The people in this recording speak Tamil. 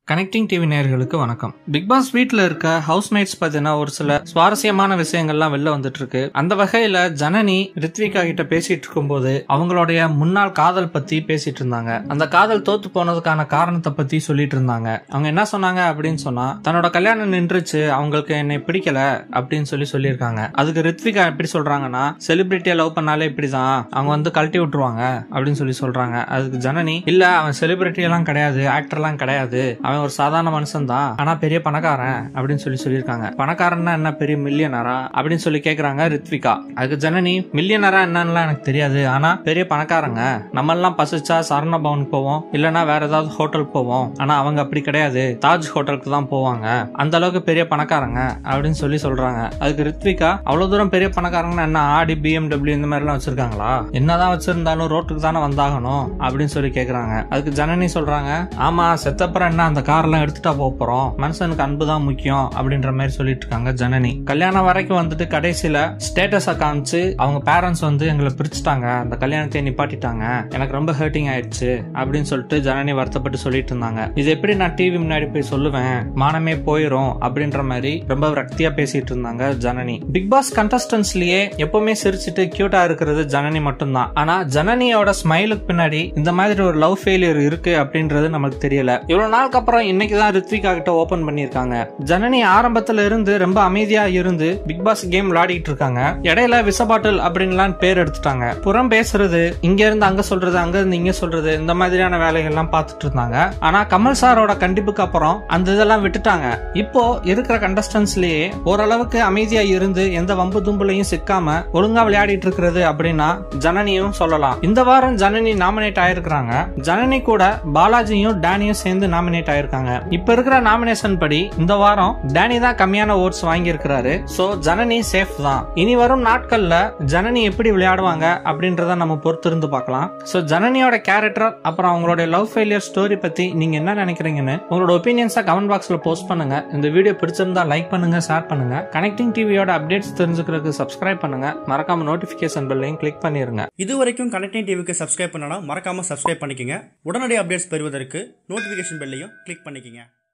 கனெக்டிங் டிவி நேயர்களுக்கு வணக்கம். பிக் பாஸ் வீட்ல இருக்க ஹவுஸ் மேட்ஸ் பத்தின ஒரு சில சுவாரஸ்யமான விஷயங்கள்லாம் வெளில வந்துட்டு இருக்கு. அந்த வகையில ஜனனி ரித்விகா கிட்ட பேசிட்டு இருக்கும்போது அவங்களுடைய முன்னாள் காதல் பத்தி பேசிட்டு இருந்தாங்க. அந்த காதல் தோத்து போனதுக்கான காரணத்தை பத்தி சொல்லிட்டு இருந்தாங்க. அவங்க என்ன சொன்னாங்க அப்படின்னு சொன்னா, தன்னோட கல்யாணம் நின்றுச்சு, அவங்களுக்கு என்னை பிடிக்கல அப்படின்னு சொல்லியிருக்காங்க. அதுக்கு ரித்விகா எப்படி சொல்றாங்கன்னா, செலிபிரிட்டியை லவ் பண்ணாலே இப்படிதான், அவங்க வந்து கழட்டி விட்டுருவாங்க அப்படின்னு சொல்றாங்க. அதுக்கு ஜனனி, இல்ல அவன் செலிபிரிட்டி எல்லாம் கிடையாது, ஆக்டர் எல்லாம் கிடையாது, ஒரு சாதாரண மனுஷன் தான், ஆனா பெரிய பணக்காரன் அப்படின்னு சொல்லியிருக்காங்க. பணக்காரன்னா என்ன, பெரிய மில்லியனரா அப்படின்னு சொல்லி கேக்குறாங்க ரித்விகா. அதுக்கு ஜனனி, மில்லியனரா என்னன்னு எனக்கு தெரியாது, ஆனா பெரிய பணக்காரங்க, நம்ம எல்லாம் பசிச்சா சரண பவனுக்கு போவோம், இல்லனா வேற ஏதாவது ஹோட்டலுக்கு போவோம், ஆனா அவங்க அப்படி கிடையாது, தாஜ் ஹோட்டலுக்கு தான் போவாங்க, அந்த அளவுக்கு பெரிய பணக்காரங்க அப்படின்னு சொல்றாங்க. அதுக்கு ரித்விகா, அவ்வளவு தூரம் பெரிய பணக்காரங்கன்னா என்ன, ஆடி BMW இந்த மாதிரி எல்லாம் வச்சிருக்காங்களா, என்னதான் வச்சிருந்தாலும் ரோட்டுக்கு தானே வந்தாகணும் அப்படின்னு சொல்லி கேக்குறாங்க. அதுக்கு ஜனனி சொல்றாங்க, ஆமா செத்தப்புறம் என்ன அந்த கார்லாம் எடுத்துட்டா போறோம், மனுஷனுக்கு அன்பு தான் முக்கியம் அப்படின்ற மாதிரி சொல்லிட்டு இருக்காங்க ஜனனி. கல்யாணம் வரைக்கும் வந்துட்டு கடைசியில ஸ்டேட்டஸ காமிச்சு அவங்க பேரண்ட்ஸ் வந்து எங்களை பிரிச்சுட்டாங்க, அந்த கல்யாணத்தை நிப்பாட்டிட்டாங்க, எனக்கு ரொம்ப ஹர்ட்டிங் ஆயிடுச்சு அப்படின்னு சொல்லிட்டு ஜனனி வருத்தப்பட்டு சொல்லிட்டு இருந்தாங்க. இது எப்படி நான் டிவி முன்னாடி போய் சொல்லுவேன், மானமே போயிரும் அப்படின்ற மாதிரி ரொம்ப விரக்தியா பேசிட்டு இருந்தாங்க ஜனனி. பிக் பாஸ் கண்டஸ்டன்ஸ்லயே எப்பவுமே சிரிச்சுட்டு கியூட்டா இருக்கிறது ஜனனி மட்டும்தான். ஆனா ஜனனியோட ஸ்மைலுக்கு பின்னாடி இந்த மாதிரி ஒரு லவ் ஃபெயிலியர் இருக்கு அப்படின்றது நமக்கு தெரியல. இவ்வளவு நாளுக்கு அப்புறம் இன்னைக்குதான் ரித்விகா கிட்ட ஓபன் பண்ணிருக்காங்க. ஜனனி ஆரம்பத்துல இருந்து ரொம்ப அமைதியா இருந்து பிக் பாஸ் கேம் விளையாடிட்டு இருக்காங்க. இடையில விச பாட்டில் அப்படின்லாம் பேர் எடுத்துட்டாங்க. புறம் பேசுறது, இங்க இருந்து அங்க சொல்றது, அங்க இருந்து இங்க சொல்றது, இந்த மாதிரியான வேலைகள் எல்லாம் பார்த்துட்டு இருந்தாங்க. ஆனா கமல் சாரோட கண்டிப்புக்கு அப்புறம் அந்த இதெல்லாம் விட்டுட்டாங்க. இப்போ இருக்கிற கண்டஸ்டன்ஸ்லயே ஓரளவுக்கு அமைதியா இருந்து எந்த வம்பு தும்புலையும் சிக்காம ஒழுங்கா விளையாடிட்டு இருக்கிறது அப்படின்னா ஜனனியும் சொல்லலாம். இந்த வாரம் ஜனனி நாமினேட் ஆயிருக்காங்க. ஜனனி கூட பாலாஜியும் டேனியும் சேர்ந்து நாமினேட் ஆயிருக்காங்க. இப்ப இருக்கிற நாமினேஷன் படி இந்த வாரம் டேனி தான் கம்மியான ஓட்ஸ் வாங்கி இருக்கிறாரு. சோ ஜனனி சேஃப் தான். இனி வரும் நாட்கள்ல ஜனனி எப்படி விளையாடுவாங்க அப்படின்றத நம்ம பொறுத்திருந்து பார்க்கலாம். சோ ஜனனியோட கேரக்டர் அப்புறம் அவங்களோட லவ் ஃபெயிலியர் ஸ்டோரி பத்தி நீங்க என்ன நினைக்கிறீங்கன்னு உங்களோட ஒப்பீனியன்ஸா கமெண்ட் பாக்ஸ்ல போஸ்ட் பண்ணுங்க. இந்த வீடியோ பிடிச்சிருந்தா லைக் பண்ணுங்க, ஷேர் பண்ணுங்க. கனெக்டிங் டிவியோட அப்டேட்ஸ் தெரிஞ்சுக்கிறதுக்கு சப்ஸ்கிரைப் பண்ணுங்க. மறக்காம நோட்டிபிகேஷன் பெல்லையும் கிளிக் பண்ணிருங்க. இதுவரைக்கும் கனெக்டிங் டிவிக்கு சப்ஸ்கிரைப் பண்ணனா மறக்காம சப்ஸ்கிரைப் பண்ணிக்கங்க. உடனடி அப்டேட்ஸ் பெறுவதற்கு நோட்டிபிகேஷன் பெல்லையும் கிளிக் பண்ணிக்கங்க.